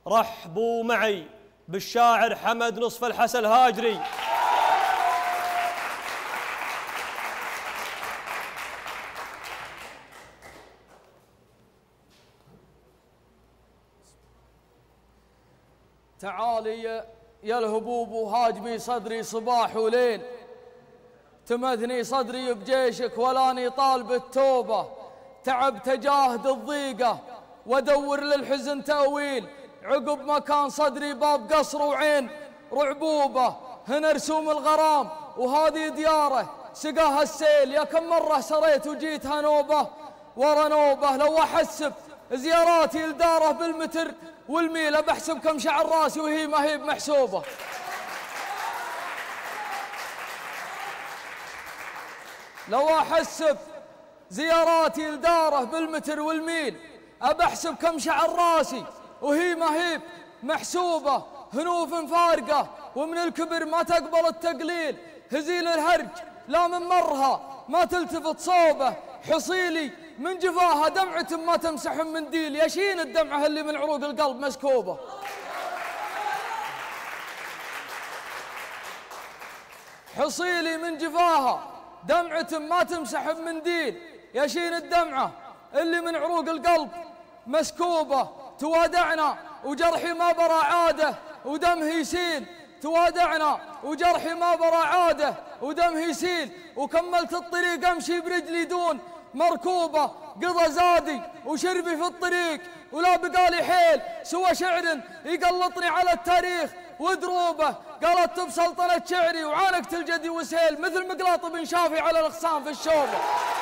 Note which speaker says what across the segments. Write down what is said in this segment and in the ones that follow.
Speaker 1: رحبوا معي بالشاعر حمد نصف الحسا الهاجري.
Speaker 2: تعالي يا الهبوب وهاجمي صدري صباح وليل، تمثني صدري بجيشك ولاني طالب التوبة، تعبت اجاهد الضيقة وادور للحزن تأويل، عقب ما كان صدري باب قصر وعين رعبوبة، هنا رسوم الغرام وهذه دياره سقاها السيل، يا كم مرة سريت وجيتها نوبة ورا نوبة، لو احسب زياراتي لداره بالمتر والميل بحسب كم شعر راسي وهي ما هي بمحسوبة. لو احسب زياراتي لداره بالمتر والميل أبحسب كم شعر راسي وهي ما هي محسوبة، هنوف فارقة ومن الكبر ما تقبل التقليل، هزيل الهرج لا من مرها ما تلتفت صوبه، حصيلي من جفاها دمعة ما تمسح منديل، يشين الدمعة اللي من عروق القلب مسكوبة. حصيلي من جفاها دمعة ما تمسح بمنديل، يشين الدمعة اللي من عروق القلب مسكوبة، توادعنا وجرحي ما برى عاده ودمه يسيل، توادعنا وجرحي ما برى عاده ودمه يسيل، وكملت الطريق امشي برجلي دون مركوبة، قضى زادي وشربي في الطريق ولا بقالي حيل سوى شعر يقلطني على التاريخ ودروبه، قالت بسلطنة شعري وعانقت الجدي وسهيل، مثل مقلاط بن شافي على الاغصان في الشوبة.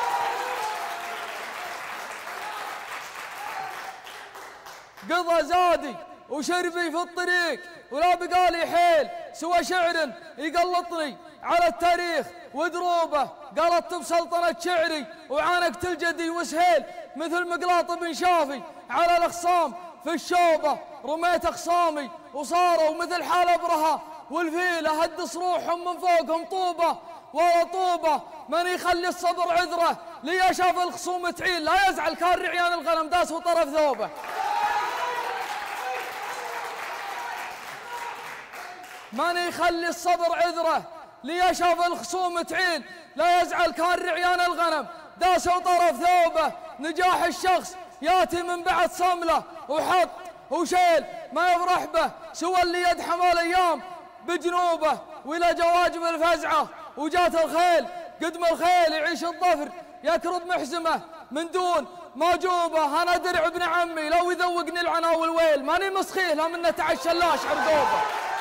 Speaker 2: قضى زادي وشربي في الطريق ولا بقالي حيل سوى شعر يقلطني على التاريخ ودروبه، قالت بسلطنة شعري وعانقت الجدي وسهيل، مثل مقلاط بن شافي على الاخصام في الشوبة، رميت اخصامي وصاروا مثل حال ابرهة والفيلة هدس روحهم من فوقهم طوبة ورا طوبة، من يخلي الصبر عذره لي شاف الخصوم تعيل، لا يزعل كان رعيان الغنم داس وطرف ثوبه. من يخلي الصبر عذره لي شاف الخصوم تعيل، لا يزعل كان رعيان الغنم داس وطرف ثوبه، نجاح الشخص ياتي من بعد صمله وحط وشيل، ما يفرح به سوى اللي يدحم الايام بجنوبه، ولا جواجب الفزعه وجات الخيل قدم الخيل يعيش الظفر يكرب محزمه من دون موجوبه، انا درع ابن عمي لو يذوقني العنا والويل، ماني مسخيه لا منه تعشلاش عرقوبه.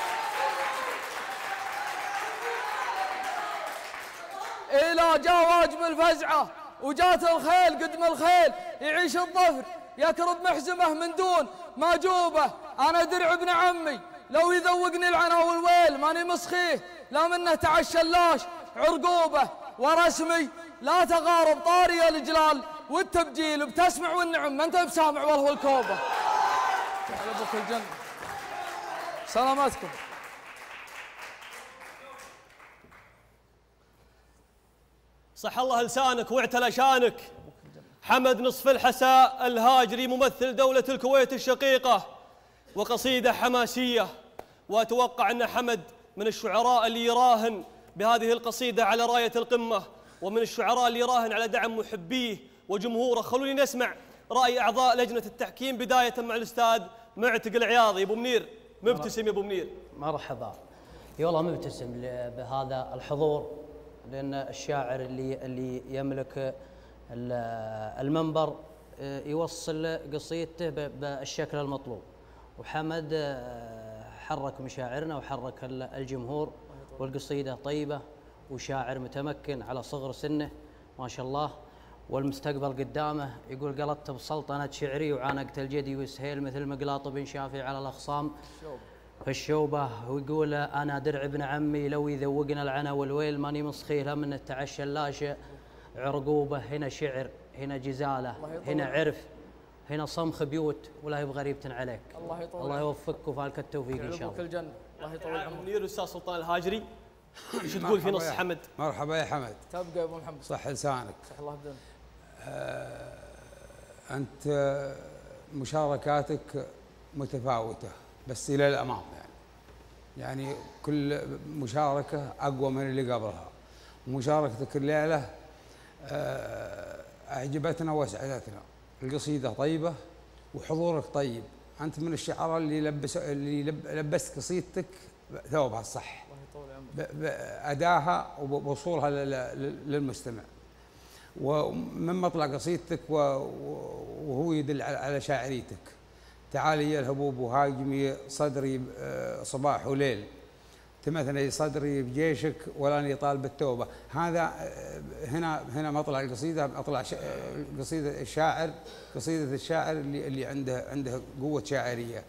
Speaker 2: إلى جا واجب الفزعة وجات الخيل قدم الخيل يعيش الظفر يكرب محزمه من دون ماجوبه، أنا درع ابن عمي لو يذوقني العنا والويل، ماني مسخيه لا منه تعشلاش عرقوبه، ورسمي لا تغارب طاري الجلال والتبجيل، بتسمع والنعم ما انت بسامع والله الكوبه. على بك الجنة سلامتكم.
Speaker 1: صح الله لسانك واعتلى شانك. حمد نصف الحسا الهاجري ممثل دولة الكويت الشقيقة، وقصيدة حماسية، وأتوقع أن حمد من الشعراء اللي يراهن بهذه القصيدة على راية القمة، ومن الشعراء اللي يراهن على دعم محبيه وجمهوره. خلوني نسمع رأي أعضاء لجنة التحكيم بداية مع الأستاذ معتق العياضي. أبو منير مبتسم يا أبو منير.
Speaker 3: مرحبا. اي والله مبتسم بهذا الحضور، لأن الشاعر اللي يملك المنبر يوصل قصيدته بالشكل المطلوب، وحمد حرك مشاعرنا وحرك الجمهور، والقصيدة طيبة وشاعر متمكن على صغر سنه ما شاء الله، والمستقبل قدامه. يقول قلطت بسلطنة شعري وعانقت الجدي وسهيل، مثل مقلاط بن شافي على الأخصام في الشوبة، ويقول أنا درع ابن عمي لو يذوقنا العنا والويل، ماني مسخيله من التعشى اللاشئ عرقوبة. هنا شعر، هنا جزالة، هنا عرف، هنا صمخ بيوت، ولا هي بغريبة عليك. الله يوفقك وفالك التوفيق إن شاء الله.
Speaker 2: الجنة. الله يطول عمرك.
Speaker 1: منير أستاذ سلطان الهاجري، ايش تقول في نص حمد؟
Speaker 4: مرحبا يا حمد.
Speaker 2: تبقى يا ابو محمد.
Speaker 4: صح لسانك.
Speaker 2: صح الله بدون.
Speaker 4: أنت مشاركاتك متفاوتة بس إلى الأمام، يعني كل مشاركة أقوى من اللي قبلها. مشاركتك الليلة أعجبتنا وأسعدتنا، القصيدة طيبة وحضورك طيب، أنت من الشعراء اللي لبست قصيدتك ثوبها الصح بأداها وبوصولها للمستمع. ومن مطلع قصيدتك وهو يدل على شاعريتك، تعالي يا الهبوب وهاجمي صدري صباح وليل، تمثلي صدري بجيشك ولاني طالب التوبة. هذا هنا مطلع القصيدة، مطلع قصيدة الشاعر، قصيدة الشاعر اللي عنده قوة شاعرية.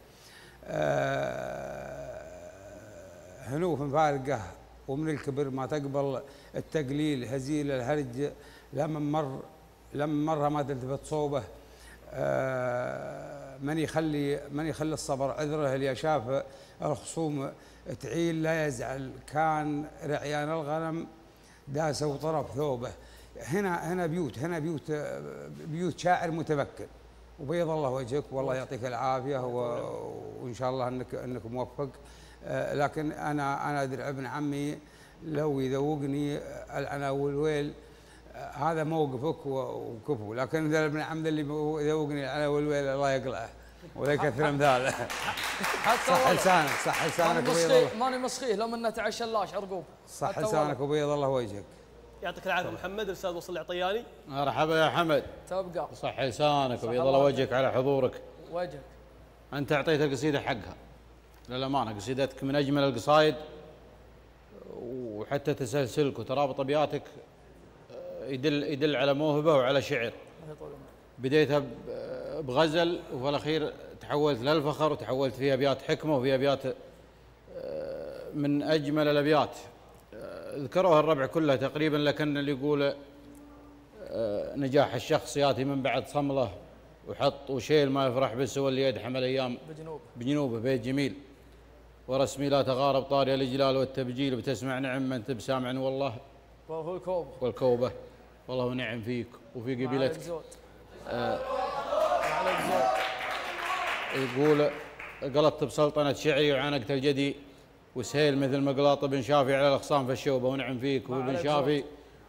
Speaker 4: هنوف مفارقة ومن الكبر ما تقبل التقليل، هزيل الهرج لما مرة ما تلتفت صوبه. من يخلي الصبر عذره، اللي شاف الخصوم تعيل لا يزعل، كان رعيان الغنم داسوا طرف ثوبه. هنا بيوت شاعر متفكر، وبيض الله وجهك والله يعطيك العافيه، وان شاء الله انك موفق. لكن انا ادري ابن عمي لو يذوقني العنا والويل هذا موقفك وكفو، لكن اذا ابن عم اللي يذوقني العنا والويل الله يقلعه ولا يكثر امثاله. صح لسانك، صح لسانك وبيض الله.
Speaker 2: ماني مسخيه لو منه تعشلاش عرقوب.
Speaker 4: صح لسانك وبيض الله وجهك.
Speaker 1: يعطيك العافيه محمد. الاستاذ وصل العطياني.
Speaker 5: مرحبا يا حمد.
Speaker 2: تبقى
Speaker 5: صح لسانك وبيض الله وجهك على حضورك.
Speaker 2: وجهك.
Speaker 5: انت اعطيت القصيده حقها للامانه، قصيدتك من اجمل القصايد، وحتى تسلسلك وترابط ابياتك يدل على موهبه وعلى شعر. بديتها بغزل وفي الاخير تحولت للفخر، وتحولت في ابيات حكمه وفي ابيات من اجمل الابيات. ذكروها الربع كلها تقريبا، لكن اللي يقول نجاح الشخص ياتي من بعد صمله، وحط وشيل ما يفرح به سوى اللي يدحم الايام بجنوبه بيت جميل، ورسمي لا تغارب طاري الاجلال والتبجيل، بتسمع نعم من تب سامع والله والكوبه والله ونعم فيك وفي قبيلتك. يقول قلطت بسلطنة شعري وعانقت الجدي، وسهيل مثل مقلاط بن شافي على الأخصام في الشوبة، ونعم فيك وابن شافي.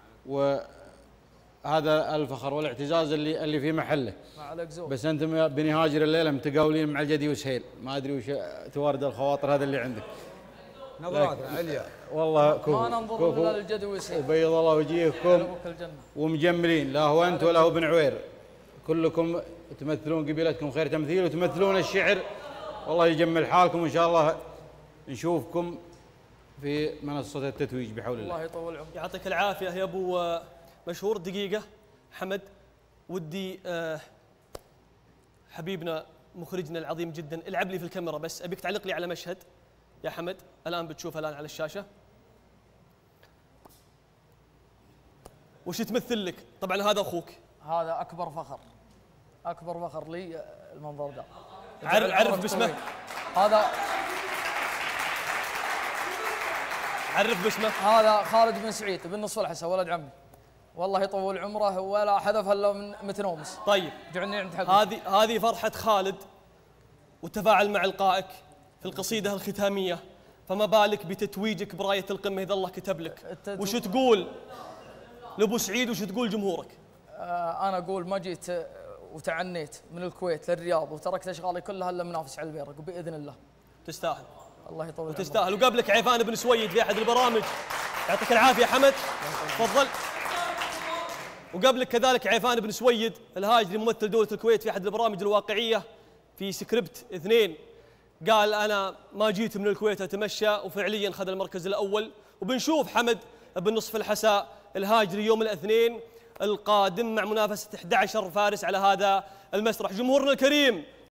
Speaker 5: وهذا الفخر والاعتزاز اللي في محله. بس أنتم بني هاجر الليلة متقاولين مع الجدي وسهيل، ما أدري وش توارد الخواطر هذا اللي عندك.
Speaker 4: نظرات عليا
Speaker 5: والله
Speaker 2: ما ننظر إلا للجدي وسهيل،
Speaker 5: وبيض الله وجيهكم ومجملين، لا هو أنت ولا هو بن عوير، كلكم تمثلون قبيلتكم خير تمثيل وتمثلون الشعر. والله يجمل حالكم، وإن شاء الله نشوفكم في منصة التتويج بحول الله.
Speaker 2: الله يطول عمرك.
Speaker 1: يعطيك العافية يا أبو مشهور. دقيقة حمد، ودي حبيبنا مخرجنا العظيم جدا العب لي في الكاميرا، بس أبيك تعلق لي على مشهد يا حمد الآن بتشوفه الآن على الشاشة. وش تمثل لك؟ طبعا هذا أخوك،
Speaker 2: هذا أكبر فخر، أكبر فخر لي المنظر ده.
Speaker 1: عرف باسمه.
Speaker 2: هذا
Speaker 1: عرف باسمه.
Speaker 2: هذا خالد بن سعيد بن نصف الحسا ولد عمي، والله يطول عمره ولا حذف الا من متنومس.
Speaker 1: طيب
Speaker 2: جعلني عند حقك.
Speaker 1: هذه فرحة خالد وتفاعل مع إلقائك في القصيدة الختامية، فما بالك بتتويجك براية القمة إذا الله كتب لك. وش تقول لأبو سعيد وش تقول جمهورك؟
Speaker 2: أنا أقول ما جيت وتعنيت من الكويت للرياض وتركت أشغالي كلها إلا منافس على البيرق، وبإذن الله
Speaker 1: تستاهل.
Speaker 2: الله يطول عمرك.
Speaker 1: وتستاهل. وقابلك عيفان بن سويد في أحد البرامج، يعطيك العافية حمد، تفضل. وقابلك كذلك عيفان بن سويد الهاجري ممثل دولة الكويت في أحد البرامج الواقعية في سكريبت 2، قال أنا ما جيت من الكويت أتمشى، وفعليا خذ المركز الأول. وبنشوف حمد بن نصف الحساء الهاجري يوم الاثنين القادم مع منافسة 11 فارس على هذا المسرح. جمهورنا الكريم